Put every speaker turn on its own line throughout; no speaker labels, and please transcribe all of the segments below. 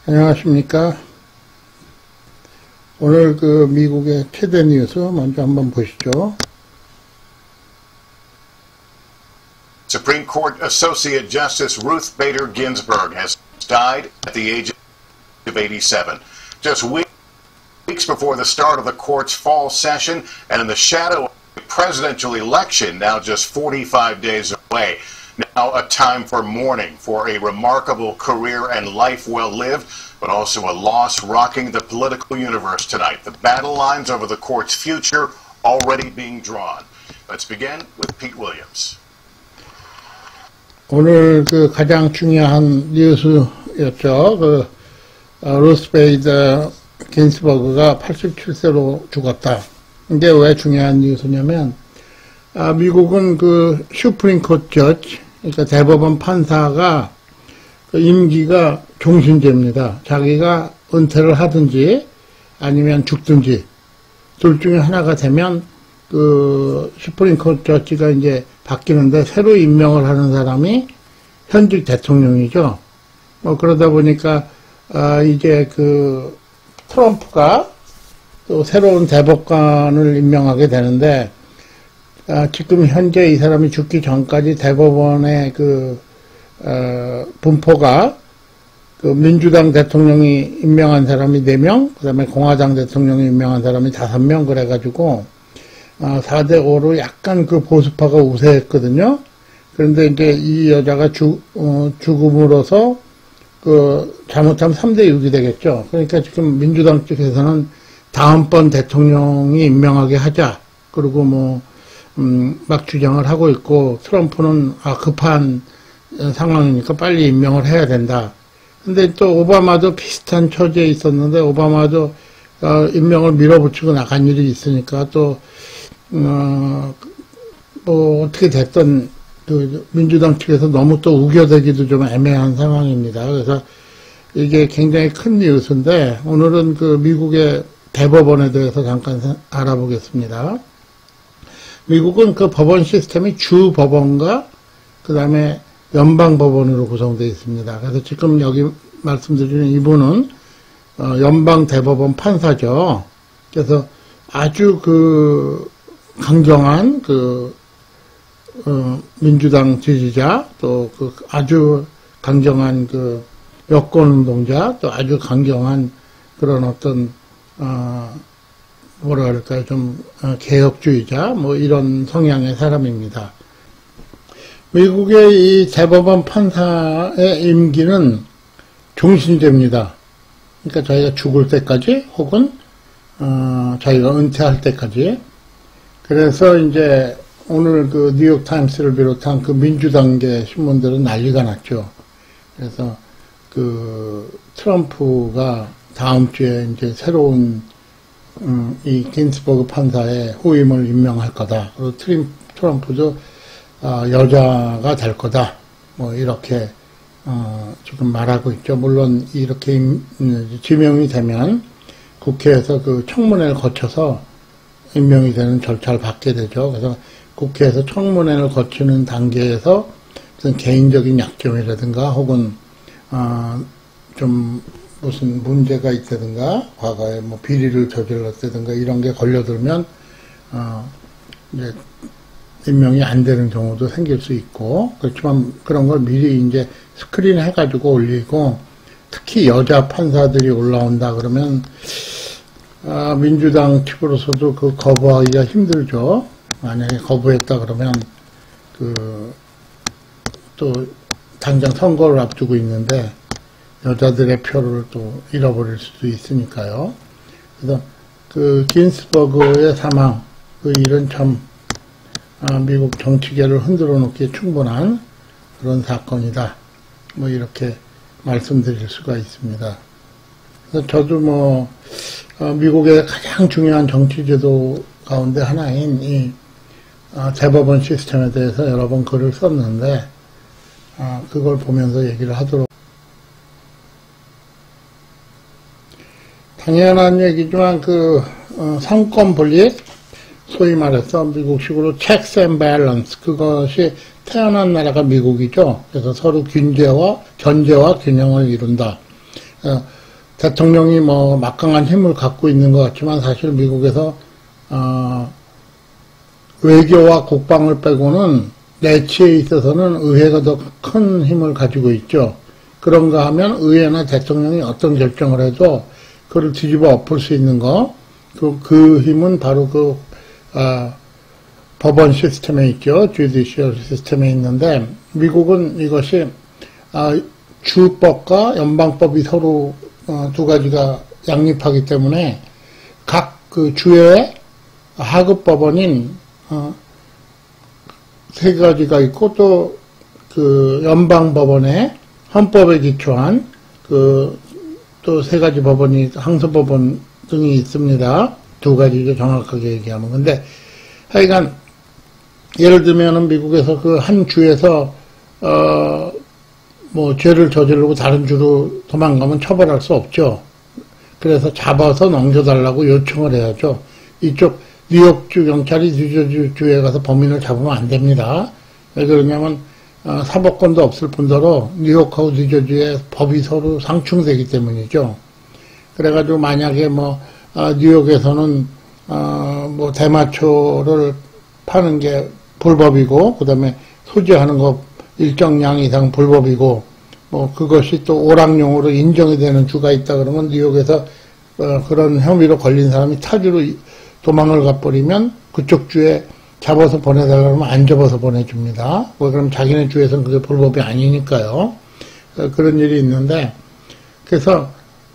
안녕하십니까. 오늘 그 미국의 최대 뉴스 먼저 한번 보시죠.
Supreme Court Associate Justice Ruth Bader Ginsburg has died at the age of 87. Just weeks before the start of the court's fall session and in the shadow of the presidential election now just 45 days away. Now a time for mourning for a remarkable career and life well lived, but also a loss rocking the political universe tonight. The battle lines over the court's future already being drawn. Let's begin with Pete Williams.
오늘 그 가장 중요한 뉴스였죠. 루스 베이더 긴스버그가 87세로 죽었다. 이게 왜 중요한 뉴스냐면, 미국은 그 슈프림 코트 저지, 그러니까 대법원 판사가 그 임기가 종신제입니다. 자기가 은퇴를 하든지 아니면 죽든지 둘 중에 하나가 되면 그 슈프림 코트 저지가 이제 바뀌는데 새로 임명을 하는 사람이 현직 대통령이죠. 그러다 보니까 이제 그 트럼프가 또 새로운 대법관을 임명하게 되는데, 지금 현재 이 사람이 죽기 전까지 대법원의 그 분포가 그 민주당 대통령이 임명한 사람이 4명, 그 다음에 공화당 대통령이 임명한 사람이 5명 그래가지고 4대5로 약간 그 보수파가 우세했거든요. 그런데 이제 이 여자가 죽음으로써 그 잘못하면 3대6이 되겠죠. 그러니까 지금 민주당 쪽에서는 다음번 대통령이 임명하게 하자. 그리고 막 주장을 하고 있고, 트럼프는 급한 상황이니까 빨리 임명을 해야 된다. 근데 또 오바마도 비슷한 처지에 있었는데, 오바마도 임명을 밀어붙이고 나간 일이 있으니까 또 어떻게 됐든 그 민주당 측에서 너무 또 우겨대기도 좀 애매한 상황입니다. 그래서 이게 굉장히 큰 뉴스인데, 오늘은 그 미국의 대법원에 대해서 잠깐 알아보겠습니다. 미국은 그 법원 시스템이 주 법원과 그 다음에 연방 법원으로 구성되어 있습니다. 그래서 지금 여기 말씀드리는 이분은 연방 대법원 판사죠. 그래서 아주 그 강경한 그 민주당 지지자, 또 그 아주 강경한 그 여권운동자, 또 아주 강경한 그런 어떤 뭐라 그럴까요, 좀 개혁주의자, 이런 성향의 사람입니다. 미국의 이 대법원 판사의 임기는 종신제입니다. 그러니까 자기가 죽을 때까지, 혹은 자기가 은퇴할 때까지. 그래서 이제 오늘 그 뉴욕 타임스를 비롯한 그 민주당계 신문들은 난리가 났죠. 그래서 그 트럼프가 다음 주에 이제 새로운 이 긴스버그 판사의 후임을 임명할 거다. 그리고 트럼프도 여자가 될 거다. 이렇게 지금 말하고 있죠. 물론 이렇게 지명이 되면 국회에서 그 청문회를 거쳐서 임명이 되는 절차를 받게 되죠. 그래서 국회에서 청문회를 거치는 단계에서 무슨 개인적인 약점이라든가 혹은 좀 무슨 문제가 있다든가 과거에 비리를 저질렀다든가 이런 게 걸려들면 이제 임명이 안 되는 경우도 생길 수 있고, 그렇지만 그런 걸 미리 이제 스크린 해가지고 올리고, 특히 여자 판사들이 올라온다 그러면 민주당 측으로서도 그 거부하기가 힘들죠. 만약에 거부했다 그러면 또 당장 선거를 앞두고 있는데 여자들의 표를 또 잃어버릴 수도 있으니까요. 그래서 그 긴스버그의 사망, 그 일은 참 미국 정치계를 흔들어 놓기에 충분한 그런 사건이다. 이렇게 말씀드릴 수가 있습니다. 그래서 저도 미국의 가장 중요한 정치제도 가운데 하나인 이 대법원 시스템에 대해서 여러 번 글을 썼는데, 그걸 보면서 얘기를 하도록. 당연한 얘기지만 상권 분립, 소위 말해서 미국식으로 checks and balance, 그것이 태어난 나라가 미국이죠. 그래서 서로 견제와 균형을 이룬다. 대통령이 뭐 막강한 힘을 갖고 있는 것 같지만 사실 미국에서 외교와 국방을 빼고는 내치에 있어서는 의회가 더 큰 힘을 가지고 있죠. 그런가 하면 의회나 대통령이 어떤 결정을 해도 그걸 뒤집어 엎을 수 있는 거, 그 힘은 바로 법원 시스템에 있죠. 주디시얼 시스템에 있는데, 미국은 이것이 주법과 연방법이 서로 두 가지가 양립하기 때문에 각 그 주의 하급 법원인 세 가지가 있고 또 그 연방 법원에 헌법에 기초한 또 세 가지 법원이 항소법원 등이 있습니다. 두 가지죠, 정확하게 얘기하면. 근데 하여간 예를 들면은 미국에서 그 한 주에서 뭐 죄를 저지르고 다른 주로 도망가면 처벌할 수 없죠. 그래서 잡아서 넘겨달라고 요청을 해야죠. 이쪽 뉴욕주 경찰이 뉴저지주에 가서 범인을 잡으면 안 됩니다. 왜 그러냐면 사법권도 없을 뿐더러 뉴욕하고 뉴저지의 법이 서로 상충되기 때문이죠. 그래가지고 만약에 뭐 뉴욕에서는 뭐 대마초를 파는 게 불법이고 그다음에 소지하는 거 일정량 이상 불법이고 뭐 그것이 또 오락용으로 인정이 되는 주가 있다 그러면 뉴욕에서 그런 혐의로 걸린 사람이 타주로 도망을 가버리면 그쪽 주에 잡아서 보내달라고 하면 안 잡아서 보내줍니다. 그럼 자기네 주에서는 그게 불법이 아니니까요. 그런 일이 있는데 그래서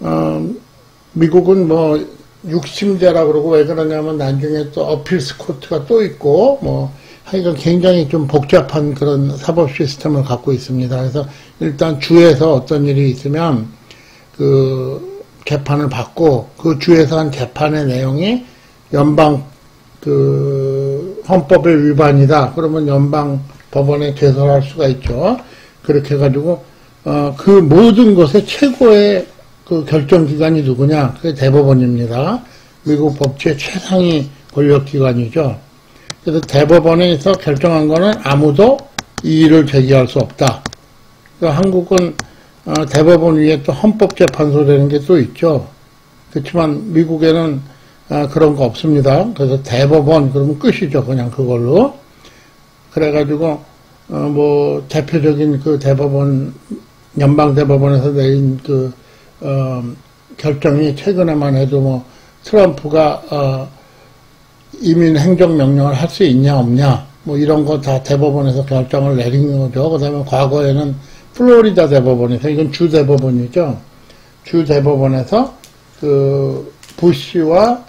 미국은 뭐 6심제라 그러고 왜 그러냐면 나중에 또 어필스 코트가 또 있고 뭐 하여간 굉장히 좀 복잡한 그런 사법 시스템을 갖고 있습니다. 그래서 일단 주에서 어떤 일이 있으면 그 재판을 받고 그 주에서 한 재판의 내용이 연방 그 헌법의 위반이다. 그러면 연방 법원에 제소할 수가 있죠. 그렇게 해가지고 그 모든 것의 최고의 그 결정기관이 누구냐? 그게 대법원입니다. 미국 법치의 최상위 권력기관이죠. 그래서 대법원에서 결정한 거는 아무도 이의를 제기할 수 없다. 그러니까 한국은 대법원 위에 또 헌법재판소라는 게 또 있죠. 그렇지만 미국에는 그런 거 없습니다. 그래서 대법원 그러면 끝이죠. 그냥 그걸로. 그래가지고 뭐 대표적인 그 대법원 연방대법원에서 내린 그 결정이 최근에만 해도 뭐 트럼프가 이민 행정명령을 할 수 있냐 없냐 뭐 이런 거 다 대법원에서 결정을 내린 거죠. 그 다음에 과거에는 플로리다 대법원에서 이건 주 대법원이죠. 주 대법원에서 그 부시와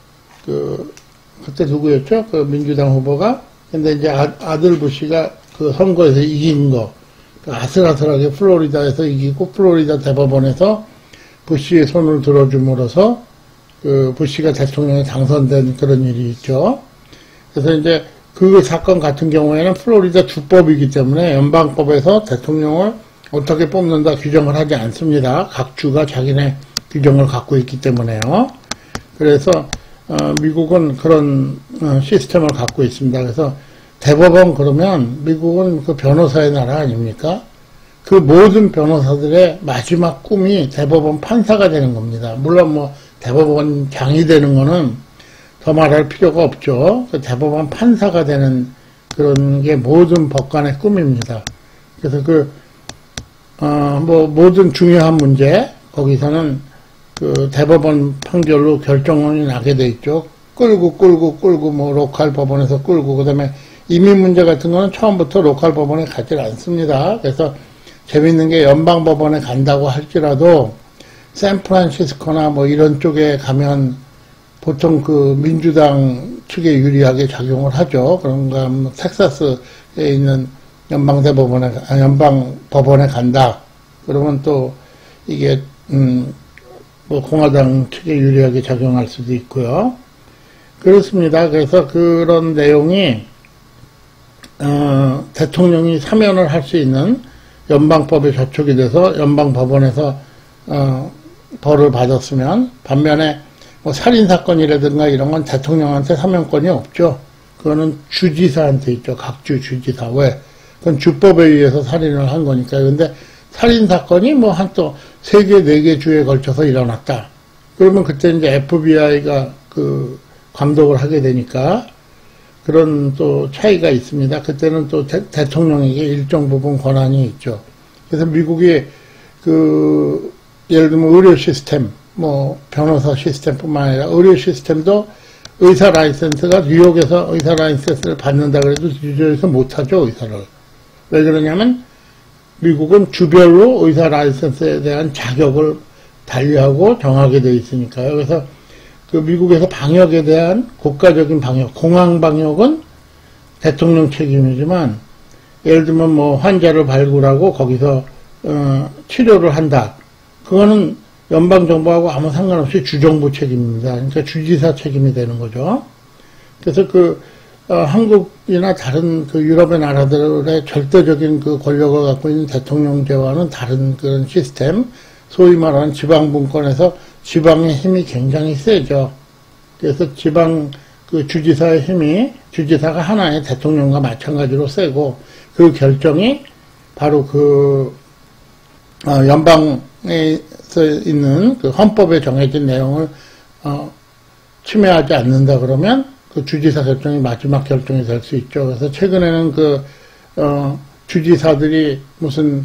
그때 누구였죠? 그 민주당 후보가 근데 이제 아들 부시가 그 선거에서 이긴 거 아슬아슬하게 플로리다에서 이기고 플로리다 대법원에서 부시의 손을 들어줌으로써 그 부시가 대통령에 당선된 그런 일이 있죠. 그래서 이제 그 사건 같은 경우에는 플로리다 주법이기 때문에 연방법에서 대통령을 어떻게 뽑는다 규정을 하지 않습니다. 각 주가 자기네 규정을 갖고 있기 때문에요. 그래서 미국은 그런 시스템을 갖고 있습니다. 그래서 대법원 그러면 미국은 그 변호사의 나라 아닙니까? 그 모든 변호사들의 마지막 꿈이 대법원 판사가 되는 겁니다. 물론 뭐 대법원장이 되는 거는 더 말할 필요가 없죠. 그 대법원 판사가 되는 그런 게 모든 법관의 꿈입니다. 그래서 뭐 모든 중요한 문제 거기서는 그 대법원 판결로 결정이 나게 돼 있죠. 끌고 뭐 로컬 법원에서 끌고 그다음에 이민 문제 같은 거는 처음부터 로컬 법원에 가지 않습니다. 그래서 재밌는 게 연방 법원에 간다고 할지라도 샌프란시스코나 뭐 이런 쪽에 가면 보통 그 민주당 측에 유리하게 작용을 하죠. 그런가 뭐 텍사스에 있는 연방 법원에 간다. 그러면 또 이게 뭐 공화당 측에 유리하게 작용할 수도 있고요. 그렇습니다. 그래서 그런 내용이 대통령이 사면을 할 수 있는 연방법에 저촉이 돼서 연방법원에서 벌을 받았으면 반면에 뭐 살인사건이라든가 이런 건 대통령한테 사면권이 없죠. 그거는 주지사한테 있죠. 각주 주지사. 왜? 그건 주법에 의해서 살인을 한 거니까요. 근데 살인사건이 뭐 한 또 3개, 4개 주에 걸쳐서 일어났다. 그러면 그때 이제 FBI가 그 감독을 하게 되니까 그런 또 차이가 있습니다. 그때는 또 대통령에게 일정 부분 권한이 있죠. 그래서 미국이 그 예를 들면 의료 시스템, 뭐 변호사 시스템뿐만 아니라 의료 시스템도 의사 라이센스가 뉴욕에서 의사 라이센스를 받는다 그래도 뉴욕에서 못하죠, 의사를. 왜 그러냐면 미국은 주별로 의사 라이센스에 대한 자격을 달리하고 정하게 돼 있으니까요. 그래서 그 미국에서 방역에 대한 국가적인 방역, 공항 방역은 대통령 책임이지만 예를 들면 뭐 환자를 발굴하고 거기서 치료를 한다. 그거는 연방정부하고 아무 상관없이 주정부 책임입니다. 그러니까 주지사 책임이 되는 거죠. 그래서 한국이나 다른 그 유럽의 나라들의 절대적인 그 권력을 갖고 있는 대통령제와는 다른 그런 시스템, 소위 말하는 지방분권에서 지방의 힘이 굉장히 세죠. 그래서 지방 그 주지사의 힘이 주지사가 하나의 대통령과 마찬가지로 세고 그 결정이 바로 그 연방에서 있는 그 헌법에 정해진 내용을 침해하지 않는다 그러면 그 주지사 결정이 마지막 결정이 될 수 있죠. 그래서 최근에는 주지사들이 무슨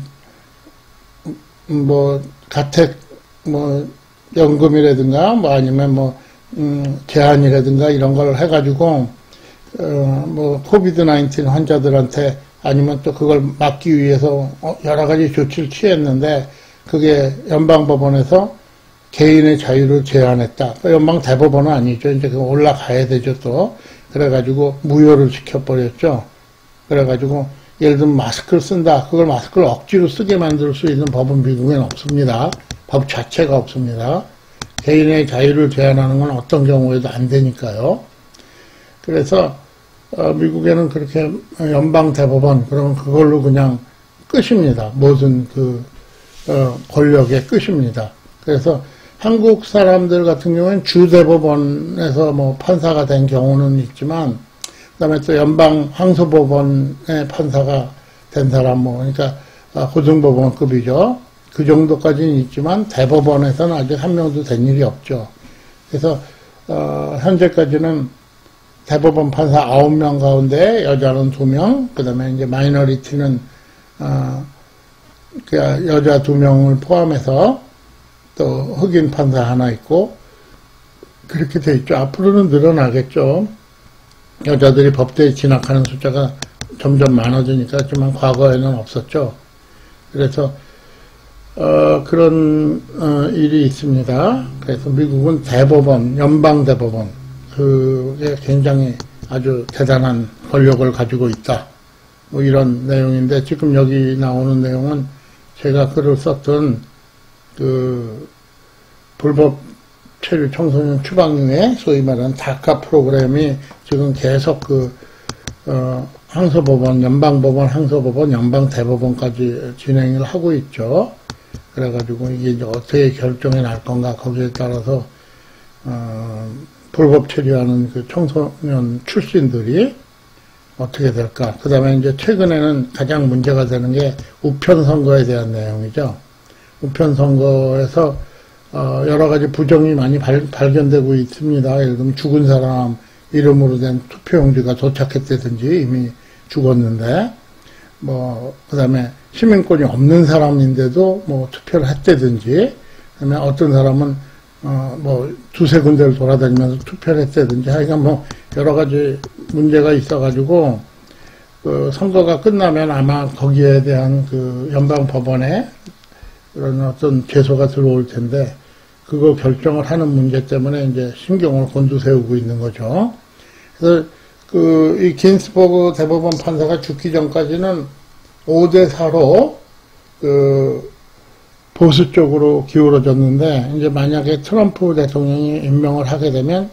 뭐 가택 뭐 연금이라든가 뭐 아니면 제한이라든가 이런 걸 해가지고 뭐 코비드-19 환자들한테 아니면 또 그걸 막기 위해서 여러 가지 조치를 취했는데 그게 연방법원에서 개인의 자유를 제한했다. 연방 대법원은 아니죠. 이제 그 올라가야 되죠 또. 그래가지고 무효를 시켜버렸죠. 그래가지고 예를 들면 마스크를 쓴다. 그걸 마스크를 억지로 쓰게 만들 수 있는 법은 미국에는 없습니다. 법 자체가 없습니다. 개인의 자유를 제한하는 건 어떤 경우에도 안 되니까요. 그래서 미국에는 그렇게 연방 대법원 그러면 그걸로 그냥 끝입니다. 모든 권력의 끝입니다. 그래서 한국 사람들 같은 경우에는 주대법원에서 뭐 판사가 된 경우는 있지만 그다음에 또 연방 항소법원의 판사가 된 사람 그러니까 고등법원급이죠. 그 정도까지는 있지만 대법원에서는 아직 한 명도 된 일이 없죠. 그래서 현재까지는 대법원 판사 9명 가운데 여자는 2명, 그 다음에 이제 마이너리티는 여자 2명을 포함해서 또 흑인 판사 하나 있고 그렇게 돼 있죠. 앞으로는 늘어나겠죠. 여자들이 법대에 진학하는 숫자가 점점 많아지니까. 하지만 과거에는 없었죠. 그래서 그런 일이 있습니다. 그래서 미국은 대법원, 연방대법원 그게 굉장히 아주 대단한 권력을 가지고 있다. 뭐 이런 내용인데 지금 여기 나오는 내용은 제가 글을 썼던 불법 체류 청소년 추방 이후에 소위 말하는 다카 프로그램이 지금 계속 항소법원, 연방법원, 항소법원, 연방대법원까지 진행을 하고 있죠. 그래가지고 이게 이제 어떻게 결정이 날 건가 거기에 따라서 불법 체류하는 그 청소년 출신들이 어떻게 될까. 그 다음에 이제 최근에는 가장 문제가 되는 게 우편선거에 대한 내용이죠. 우편선거에서 여러 가지 부정이 많이 발견되고 있습니다. 예를 들면 죽은 사람 이름으로 된 투표용지가 도착했다든지 이미 죽었는데 그 다음에 시민권이 없는 사람인데도 투표를 했다든지, 그 다음에 어떤 사람은 두세 군데를 돌아다니면서 투표를 했다든지, 하여간 여러 가지 문제가 있어가지고, 선거가 끝나면 아마 거기에 대한 연방법원에 그런 어떤 제소가 들어올 텐데, 그거 결정을 하는 문제 때문에 이제 신경을 곤두세우고 있는 거죠. 그래서 이 긴스버그 대법원 판사가 죽기 전까지는 5대4로 보수 쪽으로 기울어졌는데, 이제 만약에 트럼프 대통령이 임명을 하게 되면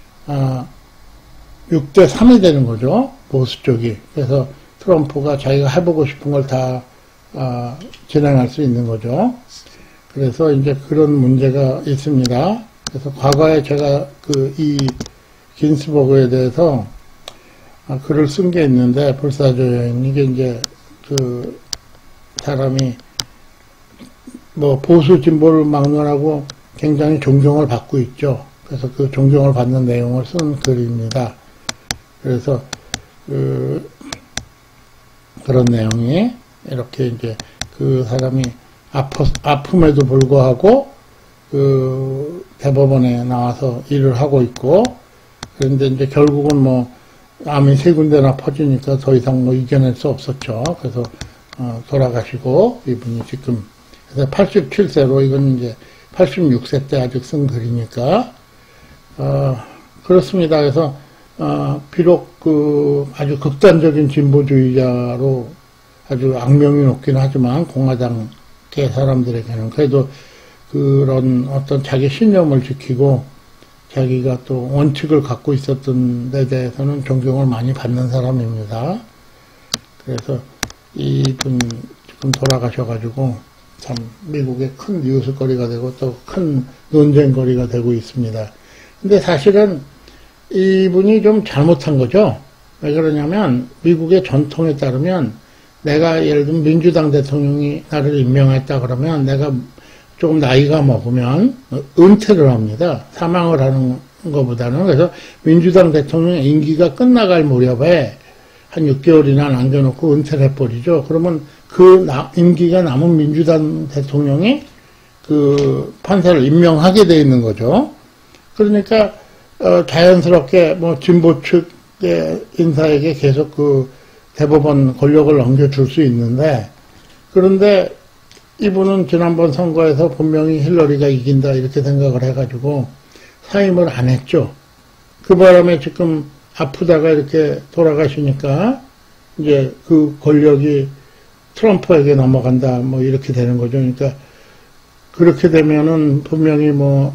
6대3이 되는 거죠, 보수 쪽이. 그래서 트럼프가 자기가 해보고 싶은 걸 다 진행할 수 있는 거죠. 그래서 이제 그런 문제가 있습니다. 그래서 과거에 제가 이 긴스버그에 대해서 글을 쓴 게 있는데, 불사조 여인, 이게 이제 사람이 뭐 보수 진보를 막론하고 굉장히 존경을 받고 있죠. 그래서 그 존경을 받는 내용을 쓴 글입니다. 그래서 그런 내용이 이렇게 이제 그 사람이 아픔에도 불구하고 그 대법원에 나와서 일을 하고 있고, 그런데 이제 결국은 뭐 암이 3군데나 퍼지니까 더 이상 뭐 이겨낼 수 없었죠. 그래서 돌아가시고, 이분이 지금 그래서 87세로, 이건 이제 86세 때 아직 쓴 글이니까 그렇습니다. 그래서 비록 그 아주 극단적인 진보주의자로 아주 악명이 높긴 하지만 공화당계 사람들에게는 그래도 그런 어떤 자기 신념을 지키고 자기가 또 원칙을 갖고 있었던 데 대해서는 존경을 많이 받는 사람입니다. 그래서 이분 지금 돌아가셔가지고 참 미국의 큰 뉴스거리가 되고 또 큰 논쟁거리가 되고 있습니다. 근데 사실은 이분이 좀 잘못한 거죠. 왜 그러냐면 미국의 전통에 따르면 내가 예를 들면 민주당 대통령이 나를 임명했다 그러면 내가 조금 나이가 먹으면 은퇴를 합니다. 사망을 하는 것보다는. 그래서 민주당 대통령 임기가 끝나갈 무렵에 한 6개월이나 남겨놓고 은퇴를 해버리죠. 그러면 그 임기가 남은 민주당 대통령이 그 판사를 임명하게 돼 있는 거죠. 그러니까 자연스럽게 뭐 진보 측의 인사에게 계속 그 대법원 권력을 넘겨줄 수 있는데, 그런데 이분은 지난번 선거에서 분명히 힐러리가 이긴다 이렇게 생각을 해가지고 사임을 안 했죠. 그 바람에 지금 아프다가 이렇게 돌아가시니까 이제 그 권력이 트럼프에게 넘어간다 뭐 이렇게 되는 거죠. 그러니까 그렇게 되면은 분명히 뭐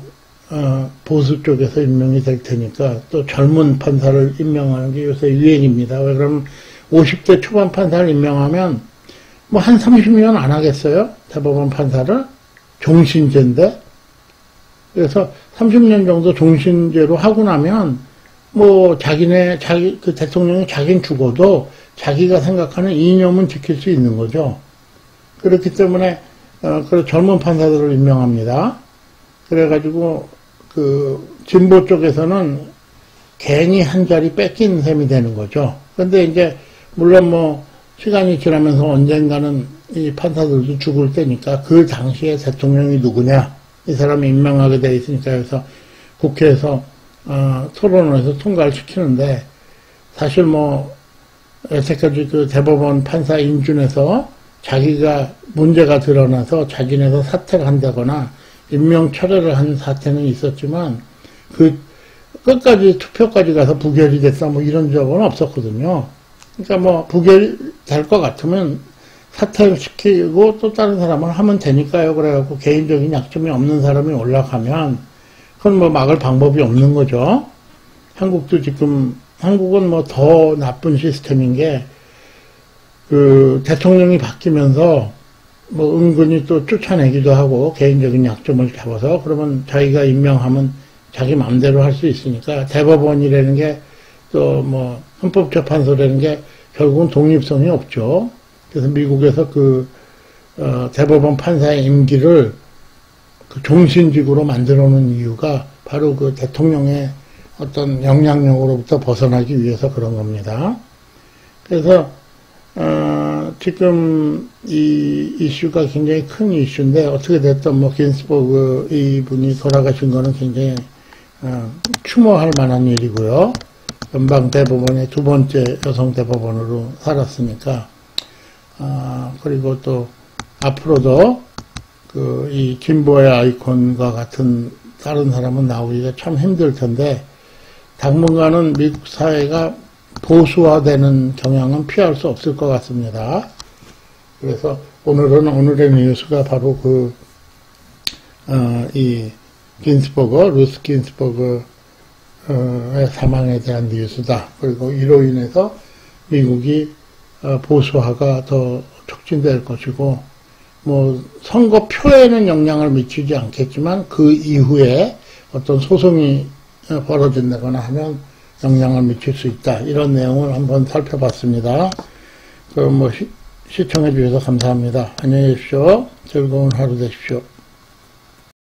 보수 쪽에서 임명이 될 테니까 또 젊은 판사를 임명하는 게 요새 유행입니다. 왜 그러면 50대 초반 판사를 임명하면 뭐 한 30년 안 하겠어요? 대법원 판사를? 종신제인데? 그래서 30년 정도 종신제로 하고 나면 뭐 그 대통령이 자기는 죽어도 자기가 생각하는 이념은 지킬 수 있는 거죠. 그렇기 때문에 그 젊은 판사들을 임명합니다. 그래가지고 그 진보 쪽에서는 괜히 한 자리 뺏긴 셈이 되는 거죠. 근데 이제 물론 뭐 시간이 지나면서 언젠가는 이 판사들도 죽을 때니까 그 당시에 대통령이 누구냐 이 사람이 임명하게 돼 있으니까 그래서 국회에서 토론을 해서 통과를 시키는데, 사실 뭐 여태까지 그 대법원 판사 인준에서 자기가 문제가 드러나서 자진해서 사퇴를 한다거나 임명 철회를 한 사태는 있었지만 그 끝까지 투표까지 가서 부결이 됐다 뭐 이런 적은 없었거든요. 그러니까 뭐 부결이 될 것 같으면 사퇴시키고 또 다른 사람을 하면 되니까요. 그래갖고 개인적인 약점이 없는 사람이 올라가면 그건 뭐 막을 방법이 없는 거죠. 한국은 뭐 더 나쁜 시스템인 게 그 대통령이 바뀌면서 뭐 은근히 또 쫓아내기도 하고 개인적인 약점을 잡아서 그러면 자기가 임명하면 자기 마음대로 할 수 있으니까 대법원이라는 게 또 뭐 헌법재판소라는 게 결국은 독립성이 없죠. 그래서 미국에서 그 대법원 판사의 임기를 그 종신직으로 만들어 놓은 이유가 바로 그 대통령의 어떤 영향력으로부터 벗어나기 위해서 그런 겁니다. 그래서 지금 이 이슈가 굉장히 큰 이슈인데 어떻게 됐든 뭐 긴스버그 이분이 돌아가신 거는 굉장히 추모할 만한 일이고요. 연방 대법원의 2번째 여성 대법원으로 살았으니까 그리고 또 앞으로도 그 이 진보의 아이콘과 같은 다른 사람은 나오기가 참 힘들 텐데 당분간은 미국 사회가 보수화되는 경향은 피할 수 없을 것 같습니다. 그래서 오늘의 뉴스가 바로 이 루스 긴스버그의 사망에 대한 뉴스다. 그리고 이로 인해서 미국이 보수화가 더 촉진될 것이고, 뭐 선거표에는 영향을 미치지 않겠지만 그 이후에 어떤 소송이 벌어진다거나 하면 영향을 미칠 수 있다. 이런 내용을 한번 살펴봤습니다. 그 뭐 시청해 주셔서 감사합니다. 안녕히 계십시오. 즐거운 하루 되십시오.